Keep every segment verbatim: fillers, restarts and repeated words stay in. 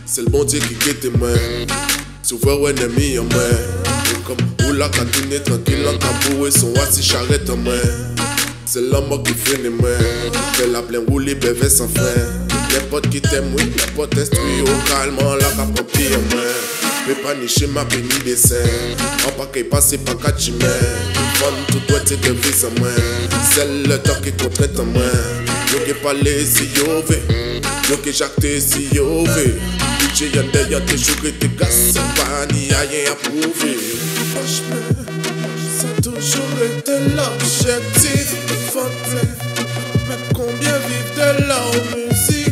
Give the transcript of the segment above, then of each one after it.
C'est le bon Dieu qui guette tes mains. Souvent, ouais, ennemi en main. Et comme Oula, quand tu n'es tranquille, en tabou et son assis charrette en main. C'est l'homme qui fait les mains. Fait la pleine roulée, bébé sans fin. Les potes qui t'aiment, oui, les potes instruits au calme, la cape pied en main. Mais pas nicher ma béni dessin. En pas qu'il passe par quatre chimères. Femme, tout doit être de vis en main. C'est le temps qui contrainte en main. Yo qui parle si yo ve. Yo qui jacte si yo ve. Budget yande y'a toujours été casse. Pas ni a rien à prouver. Franchement, ça a toujours été l'objectif. Mais combien vivent de leur musique?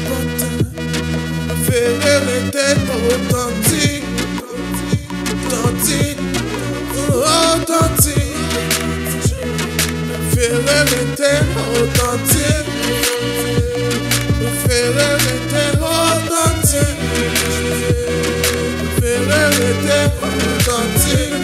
Faire était authentique, authentique, authentique. Faire était authentique, faire était authentique, faire était authentique,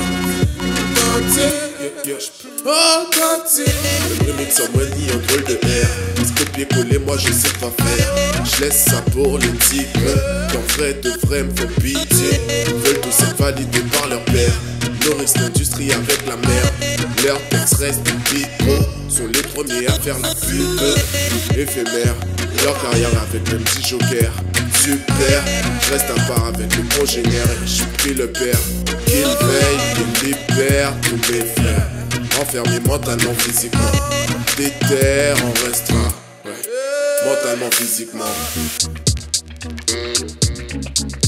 authentique, authentique. Le remix en moi ni en drôle de air. Copier-coller, moi je sais pas faire. Je laisse ça pour les types qui en vrai de vrai me font pitié. Veulent tous être validés par leur père. Nourrissent l'industrie avec la merde. Leurs textes restent des picos. Sont les premiers à faire la pute. Éphémère, leur carrière avec le petit joker. Super, je reste à part avec les congénères. Et je prie le père qu'il veille, qu'il libère tous mes frères. Enfermé mentalement, physiquement. Déterre, on restera. Ouais. Mentalement, physiquement.